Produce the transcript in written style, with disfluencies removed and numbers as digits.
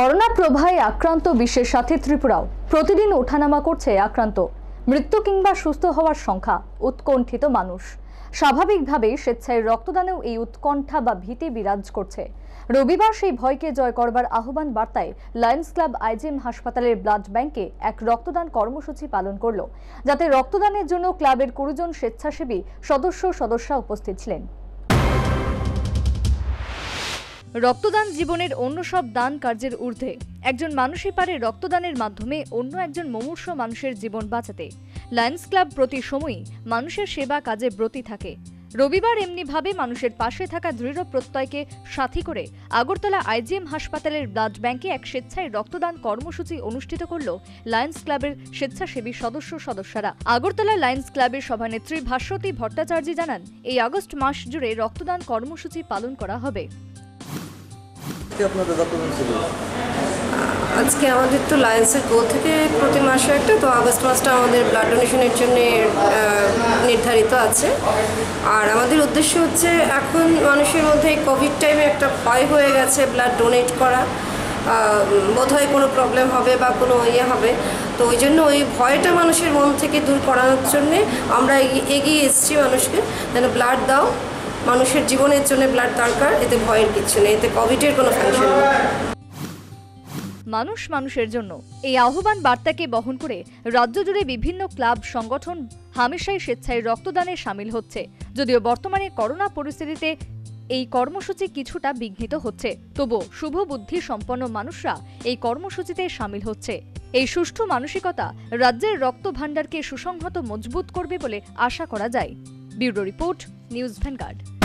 Corona প্রভাবে আক্রান্ত বিশ্বের সাথে ত্রিপুরাও প্রতিদিন ওঠানামা করছে আক্রান্ত, মৃত্যু কিংবা সুস্থ হওয়ার সংখ্যা। উৎকণ্ঠিত মানুষ স্বাভাবিকভাবে স্বেচ্ছায় রক্তদানেও এই উৎকণ্ঠা বা ভীতি বিরাজ করছে। রবিবার সেই ভয়কে জয় করবার আহ্বান বার্তায় লায়ন্স ক্লাব আইজিএম হাসপাতালের ব্লাড ব্যাংকে এক রক্তদান কর্মসূচি পালন করলো, যাতে রক্তদানের জন্য ক্লাবের 20 জন স্বেচ্ছাসেবী সদস্যা উপস্থিত ছিলেন। রক্তদান জীবনের অন্য সব দান কার্যের ঊর্ধ্বে। একজন মানুষই পারে রক্তদানের মাধ্যমে অন্য একজন মুমূর্ষ মানুষের জীবন বাঁচাতে। লায়ন্স ক্লাব প্রতি সময়ই মানুষের সেবা কাজে ব্রতী থাকে। রবিবার এমনিভাবে মানুষের পাশে থাকা দৃঢ় প্রত্যয়কে সাথী করে আগরতলা আইজিএম হাসপাতালের ব্লাড ব্যাংকে এক স্বেচ্ছায় রক্তদান কর্মসূচি অনুষ্ঠিত করল লায়ন্স ক্লাবের স্বেচ্ছাসেবী সদস্যরা। আগরতলা লায়ন্স ক্লাবের সভানেত্রী ভাস্বতী ভট্টাচার্য জানান, এই আগস্ট মাস জুড়ে রক্তদান কর্মসূচি পালন করা হবে। আজকে আমাদের তো লায়ন্সের গোল থেকে প্রতি মাসে একটা, তো আগস্ট মাসটা আমাদের ব্লাড ডোনেশনের জন্য নির্ধারিত আছে। আর আমাদের উদ্দেশ্য হচ্ছে, এখন মানুষের মধ্যে কোভিড টাইমে একটা ভয় হয়ে গেছে ব্লাড ডোনেট করা, বোধহয় কোনো প্রবলেম হবে বা কোনো হবে, তো ওই জন্য ওই ভয়টা মানুষের মন থেকে দূর করানোর জন্যে আমরা এগিয়ে এসেছি মানুষকে, যেন ব্লাড দাও, মানুষের জীবনের জন্য ব্লাড দরকার, এতে ভয়ের কিছু নেই, এতে কোভিডের কোনো ফাংশন নেই। মানুষ মানুষের জন্য এই আহ্বান বার্তাকে বহন করে রাজ্য জুড়ে বিভিন্ন ক্লাব সংগঠন হামেশাই স্বেচ্ছায় রক্তদানে সামিল হচ্ছে। যদিও বর্তমানে করোনা পরিস্থিতিতে এই কর্মসূচি কিছুটা বিঘ্নিত হচ্ছে, তবুও শুভ বুদ্ধি সম্পন্ন মানুষরা এই কর্মসূচিতে সামিল হচ্ছে। এই সুষ্ঠু মানসিকতা রাজ্যের রক্ত ভাণ্ডারকে সুসংহত মজবুত করবে বলে আশা করা যায়। Bureau report, News vanguard.